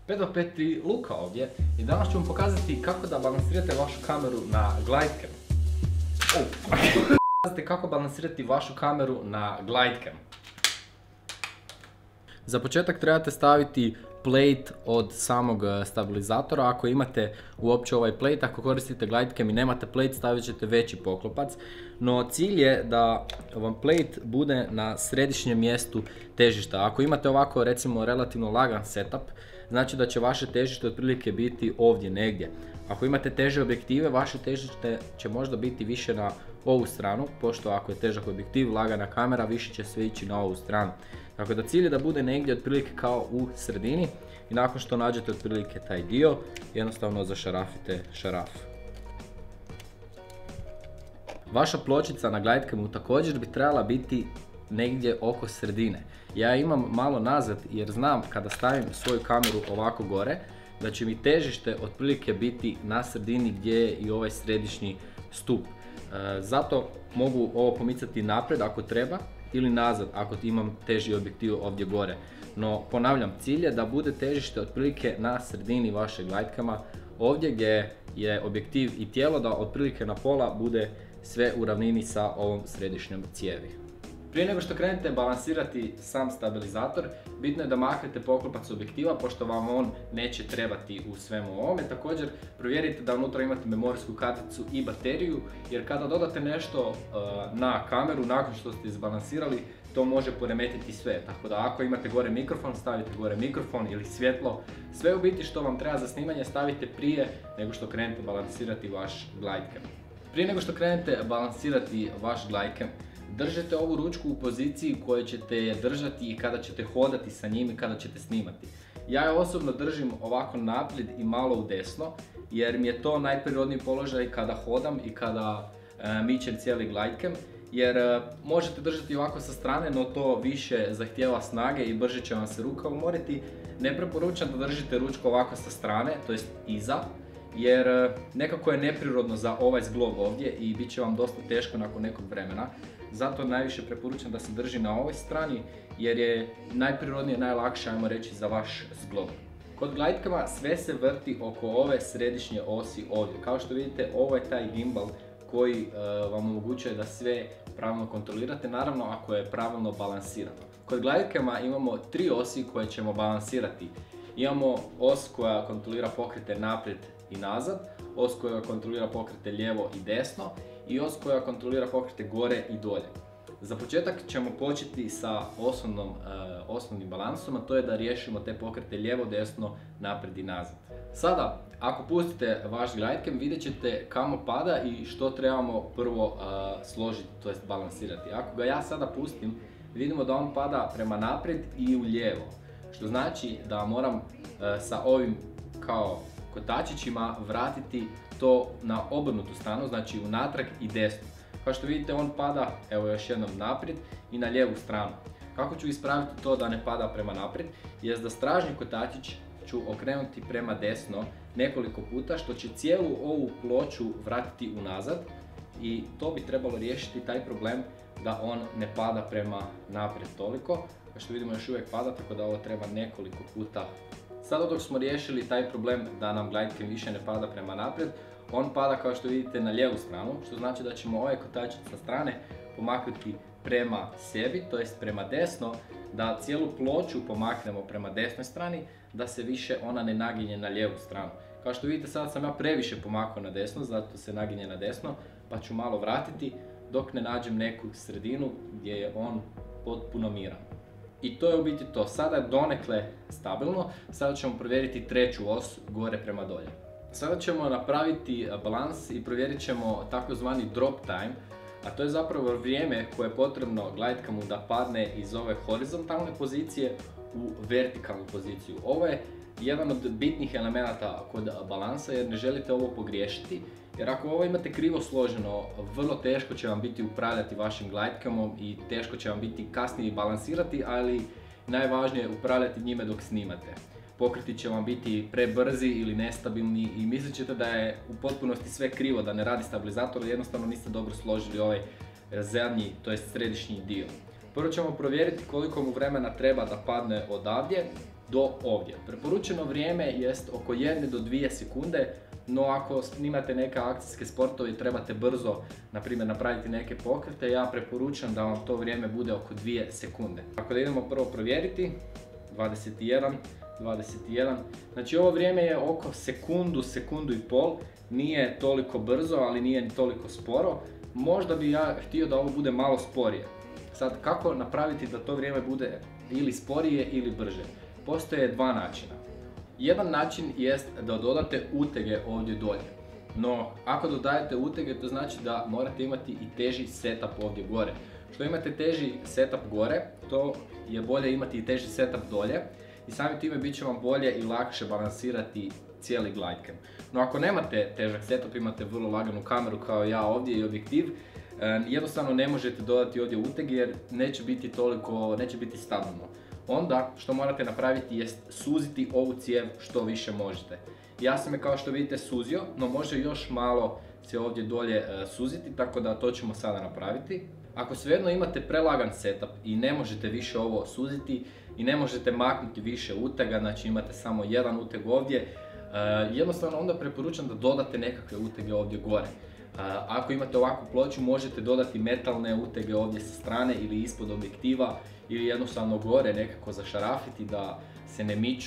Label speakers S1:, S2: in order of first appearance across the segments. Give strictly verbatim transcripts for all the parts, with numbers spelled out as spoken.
S1: pet do pet i Luka ovdje i danas ću vam pokazati kako da balansirate vašu kameru na glidecam. Oh. Kako balansirati vašu kameru na glidecam. Za početak trebate staviti plate od samog stabilizatora. Ako imate uopće ovaj plate, ako koristite glidecam i nemate plate, stavit ćete veći poklopac. No cilj je da vam plate bude na središnjem mjestu težišta. Ako imate ovako recimo relativno lagan setup, znači da će vaše težište otprilike biti ovdje negdje. Ako imate teže objektive, vaše težište će možda biti više na ovu stranu, pošto ako je težak objektiv, lagana kamera, više će sve ići na ovu stranu. Tako da cilj je da bude negdje otprilike kao u sredini i nakon što nađete otprilike taj dio, jednostavno zašarafite šaraf. Vaša pločica na glidecamu također bi trebala biti negdje oko sredine. Ja imam malo nazad jer znam kada stavim svoju kameru ovako gore da će mi težište otprilike biti na sredini gdje je i ovaj središnji stup. E, zato mogu ovo pomicati naprijed ako treba ili nazad ako imam teži objektiv ovdje gore. No ponavljam, cilj je da bude težište otprilike na sredini vašeg glidecama, ovdje gdje je objektiv i tijelo, da otprilike na pola bude sve u ravnini sa ovom središnjom cijevi. Prije nego što krenete balansirati sam stabilizator, bitno je da maknete poklopac objektiva pošto vam on neće trebati u svemu ovome. Također provjerite da unutra imate memorijsku karticu i bateriju, jer kada dodate nešto uh, na kameru nakon što ste izbalansirali, to može poremetiti sve. Tako da ako imate gore mikrofon, stavite gore mikrofon ili svjetlo. Sve u biti što vam treba za snimanje stavite prije nego što krenete balansirati vaš glidecam. Prije nego što krenete balansirati vaš glidecam, držite ovu ručku u poziciji u kojoj ćete je držati i kada ćete hodati sa njim i kada ćete snimati. Ja je osobno držim ovako naprijed i malo u desno, jer mi je to najprirodniji položaj kada hodam i kada e, mičem cijeli glidecam, jer e, možete držati ovako sa strane, no to više zahtijeva snage i brže će vam se ruka umoriti. Ne preporučam da držite ručku ovako sa strane, to jest iza, jer e, nekako je neprirodno za ovaj zglob ovdje i bit će vam dosta teško nakon nekog vremena. Zato najviše preporučam da se drži na ovoj strani jer je najprirodnije, najlakše, ajmo reći, za vaš zglob. Kod glidecama sve se vrti oko ove središnje osi ovdje. Kao što vidite, ovo je taj gimbal koji uh, vam omogućuje da sve pravilno kontrolirate, naravno ako je pravilno balansirano. Kod glidecama imamo tri osi koje ćemo balansirati. Imamo os koja kontrolira pokrete naprijed i nazad, os koja kontrolira pokrete lijevo i desno i os koja kontrolira pokrete gore i dolje. Za početak ćemo početi sa osnovnom, uh, osnovnim balansom, a to je da riješimo te pokrete lijevo, desno, naprijed i nazad. Sada, ako pustite vaš glidecam, vidjet ćete kamo pada i što trebamo prvo uh, složiti, to jest balansirati. Ako ga ja sada pustim, vidimo da on pada prema naprijed i u lijevo, što znači da moram uh, sa ovim kao kotačićima vratiti to na obrnutu stranu, znači unatrag i desno. Kao što vidite, on pada, evo još jednom naprijed i na lijevu stranu. Kako ću ispraviti to da ne pada prema naprijed? Jest da stražnji kotačić ću okrenuti prema desno nekoliko puta, što će cijelu ovu ploču vratiti unazad i to bi trebalo riješiti taj problem da on ne pada prema naprijed toliko. Kao što vidimo, još uvijek pada, tako da ovo treba nekoliko puta. Sada dok smo riješili taj problem da nam glidecam više ne pada prema naprijed, on pada, kao što vidite, na lijevu stranu, što znači da ćemo ovaj kotačić sa strane pomaknuti prema sebi, to jest prema desno, da cijelu ploču pomaknemo prema desnoj strani, da se više ona ne naginje na lijevu stranu. Kao što vidite, sada sam ja previše pomakao na desno, zato se naginje na desno, pa ću malo vratiti dok ne nađem neku sredinu gdje je on potpuno miran. I to je u biti to. Sada je donekle stabilno, sada ćemo provjeriti treću os gore prema dolje. Sada ćemo napraviti balans i provjerit ćemo takozvani drop time, a to je zapravo vrijeme koje je potrebno glidecamu da padne iz ove horizontalne pozicije u vertikalnu poziciju. Ovo je jedan od bitnih elemenata kod balansa jer ne želite ovo pogriješiti, jer ako ovo imate krivo složeno, vrlo teško će vam biti upravljati vašim glidecamom i teško će vam biti kasnije balansirati, ali najvažnije je upravljati njime dok snimate. Pokreti će vam biti prebrzi ili nestabilni i mislit ćete da je u potpunosti sve krivo, da ne radi stabilizator, jer jednostavno niste dobro složili ovaj zadnji, to jest središnji dio. Prvo ćemo provjeriti koliko mu vremena treba da padne odavdje do ovdje. Preporučeno vrijeme jest oko jedne do dvije sekunde, no ako snimate neke akcijske sportove i trebate brzo, na primjer, napraviti neke pokrete, ja preporučam da vam to vrijeme bude oko dvije sekunde. Ako da idemo prvo provjeriti, dvadeset jedan, dvadeset jedan, znači ovo vrijeme je oko sekundu, sekundu i pol, nije toliko brzo, ali nije ni toliko sporo. Možda bi ja htio da ovo bude malo sporije. Sad, kako napraviti da to vrijeme bude ili sporije ili brže? Postoje dva načina. Jedan način jest da dodate utege ovdje dolje. No, ako dodajete utege, to znači da morate imati i teži setup ovdje gore. Što imate teži setup gore, to je bolje imati i teži setup dolje. I samim time bit će vam bolje i lakše balansirati cijeli glidecam. No ako nemate težak setup, imate vrlo laganu kameru kao ja ovdje i objektiv, jednostavno ne možete dodati ovdje utege jer neće biti toliko, neće biti stabilno. Onda što morate napraviti jest suziti ovu cijev što više možete. Ja sam je, kao što vidite, suzio, no može još malo se ovdje dolje suziti, tako da to ćemo sada napraviti. Ako svejedno imate prelagan setup i ne možete više ovo suziti i ne možete maknuti više utega, znači imate samo jedan uteg ovdje, jednostavno onda preporučam da dodate nekakve utege ovdje gore. Ako imate ovakvu ploču, možete dodati metalne utege ovdje sa strane ili ispod objektiva ili jednostavno gore nekako zašarafiti da se ne miču.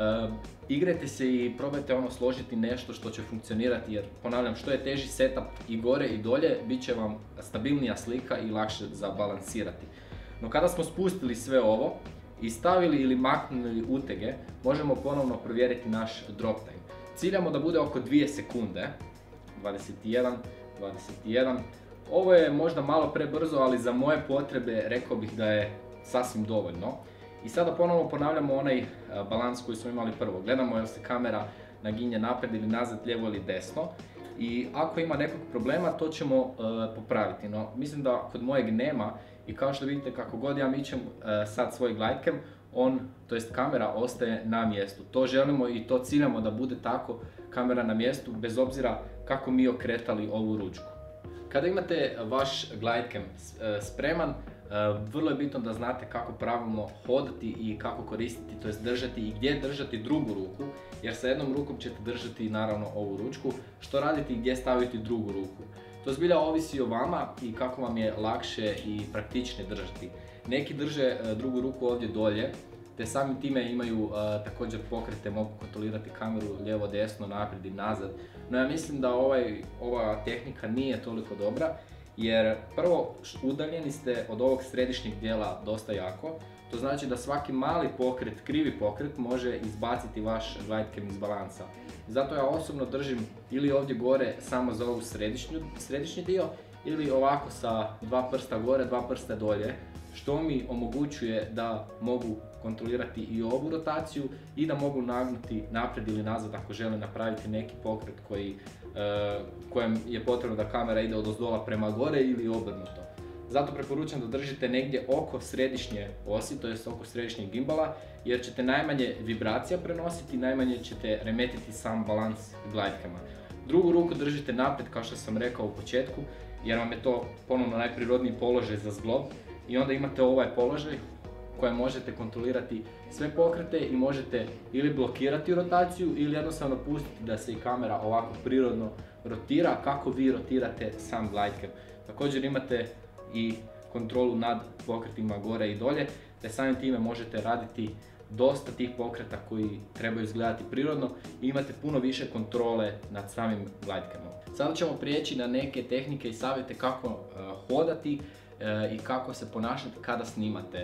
S1: Igrajte se i probajte ono složiti nešto što će funkcionirati, jer ponavljam, što je teži setup i gore i dolje, bit će vam stabilnija slika i lakše za balansirati. No kada smo spustili sve ovo i stavili ili maknuli utege, možemo ponovno provjeriti naš drop time. Ciljamo da bude oko dvije sekunde. dvadeset jedan, dvadeset jedan. Ovo je možda malo prebrzo, ali za moje potrebe rekao bih da je sasvim dovoljno. I sada ponovno ponavljamo onaj balans koji smo imali prvo. Gledamo jel se kamera naginje naprijed ili nazad, lijevo ili desno. I ako ima nekog problema, to ćemo uh, popraviti. No, mislim da kod mojeg nema i kao što vidite, kako god ja mičem uh, sad svoj glidecam, on, to jest kamera, ostaje na mjestu. To želimo i to ciljamo da bude tako, kamera na mjestu, bez obzira kako mi okretali ovu ručku. Kada imate vaš glidecam spreman, vrlo je bitno da znate kako pravilno hodati i kako koristiti, to jest držati i gdje držati drugu ruku, jer sa jednom rukom ćete držati naravno ovu ručku, što raditi i gdje staviti drugu ruku. To zbilja ovisi o vama i kako vam je lakše i praktičnije držati. Neki drže drugu ruku ovdje dolje, te samim time imaju uh, također pokrete, mogu kontrolirati kameru lijevo, desno, naprijed i nazad. No ja mislim da ovaj, ova tehnika nije toliko dobra, jer prvo udaljeni ste od ovog središnjeg dijela dosta jako. To znači da svaki mali pokret, krivi pokret, može izbaciti vaš glidecam iz balansa. Zato ja osobno držim ili ovdje gore samo za ovu središnju, središnji dio, ili ovako sa dva prsta gore, dva prsta dolje, što mi omogućuje da mogu kontrolirati i ovu rotaciju i da mogu nagnuti naprijed ili nazad ako želim napraviti neki pokret koji, e, kojem je potrebno da kamera ide odozdola prema gore ili obrnuto. Zato preporučam da držite negdje oko središnje osi, to jest oko središnjeg gimbala, jer ćete najmanje vibracija prenositi, najmanje ćete remetiti sam balans glidecama. Drugu ruku držite naprijed, kao što sam rekao u početku, jer vam je to ponovno najprirodniji položaj za zglob. I onda imate ovaj položaj kojem možete kontrolirati sve pokrete i možete ili blokirati rotaciju ili jednostavno pustiti da se i kamera ovako prirodno rotira kako vi rotirate sam glidecam. Također imate i kontrolu nad pokretima gore i dolje, te samim time možete raditi dosta tih pokreta koji trebaju izgledati prirodno i imate puno više kontrole nad samim glidecamom. Sada ćemo prijeći na neke tehnike i savjete kako uh, hodati i kako se ponašati kada snimate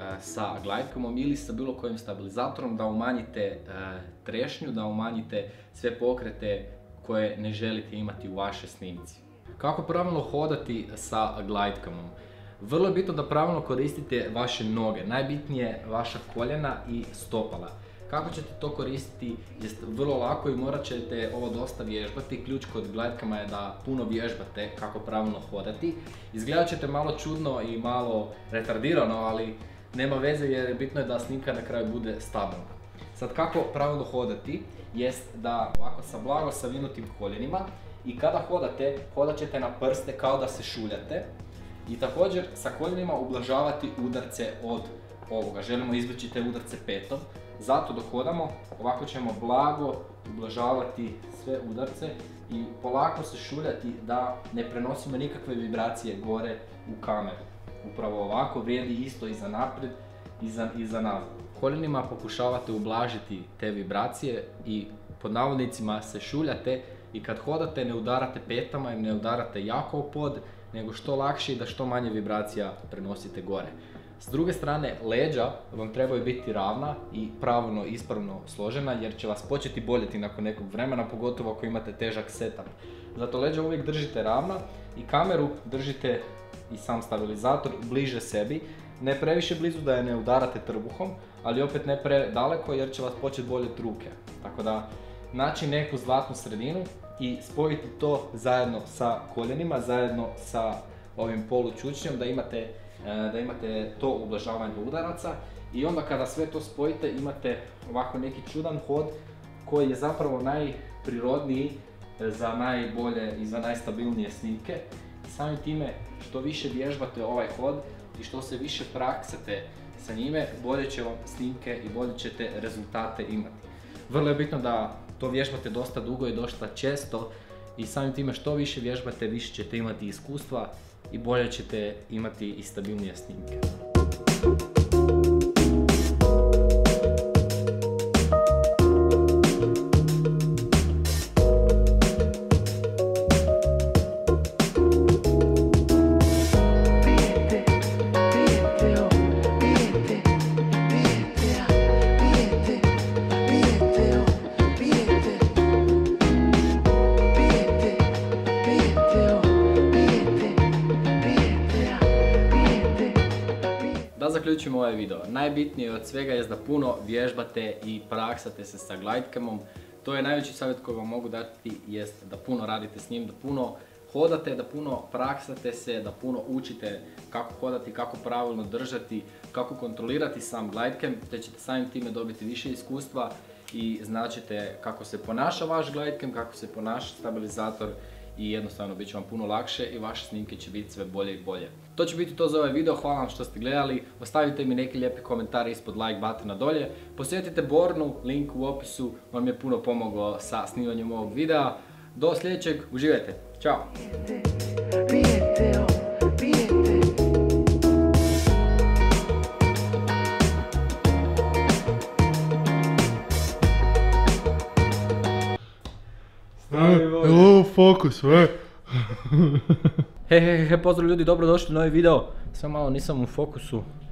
S1: sa glidecamom ili sa bilo kojim stabilizatorom, da umanjite trešnju, da umanjite sve pokrete koje ne želite imati u vašoj snimci. Kako pravilno hodati sa glidecamom? Vrlo je bitno da pravilno koristite vaše noge, najbitnije vaša koljena i stopala. Kako ćete to koristiti jest vrlo lako i morat ćete ovo dosta vježbati. Ključ kod glidecama je da puno vježbate kako pravilno hodati. Izgledat ćete malo čudno i malo retardirano, ali nema veze jer bitno je da snimka na kraju bude stabilna. Sad, kako pravilno hodati jest da ovako sa blago savinutim koljenima i kada hodate, hodat ćete na prste kao da se šuljate i također sa koljenima ublažavati udarce od ovoga, želimo izbjeći te udarce petom. Zato dok hodamo, ovako ćemo blago ublažavati sve udarce i polako se šuljati da ne prenosimo nikakve vibracije gore u kameru. Upravo ovako vrijedi isto i za naprijed i za, i za nazad. Koljenima pokušavate ublažiti te vibracije i pod navodnicima se šuljate i kad hodate ne udarate petama i ne udarate jako u pod, nego što lakše i da što manje vibracija prenosite gore. S druge strane, leđa vam trebaju biti ravna i pravilno, ispravno složena jer će vas početi boljeti nakon nekog vremena, pogotovo ako imate težak setup. Zato leđa uvijek držite ravna i kameru držite i sam stabilizator bliže sebi. Ne previše blizu da je ne udarate trbuhom, ali opet ne predaleko jer će vas početi boljeti ruke. Tako da, naći neku zlatnu sredinu i spojiti to zajedno sa koljenima, zajedno sa ovim polučučnjom da imate, da imate to ublažavanje udaraca i onda kada sve to spojite imate ovako neki čudan hod koji je zapravo najprirodniji za najbolje i za najstabilnije snimke. I samim time što više vježbate ovaj hod i što se više praksate sa njime, bolje će vam snimke i bolje ćete rezultate imati. Vrlo je bitno da to vježbate dosta dugo i dosta često i samim time što više vježbate, više ćete imati iskustva i bolje ćete imati i stabilnije snimke. Da zaključimo ovaj video, najbitnije od svega je da puno vježbate i praksate se sa glidecamom. To je najveći savjet koji vam mogu dati, jest da puno radite s njim, da puno hodate, da puno praksate se, da puno učite kako hodati, kako pravilno držati, kako kontrolirati sam glidecam, te ćete samim time dobiti više iskustva i značite kako se ponaša vaš glidecam, kako se ponaša stabilizator i jednostavno bit će vam puno lakše i vaše snimke će biti sve bolje i bolje. To će biti to za ovaj video, hvala vam što ste gledali, ostavite mi neki lijepi komentar ispod like buttona dolje, posjetite Bornu, link u opisu, vam je puno pomoglo sa snimanjem ovog videa. Do sljedećeg, uživajte, ćao!
S2: Evo fokus, e.
S1: He he he, pozdrav ljudi, dobrodošli u novi video. Samo malo nisam u fokusu.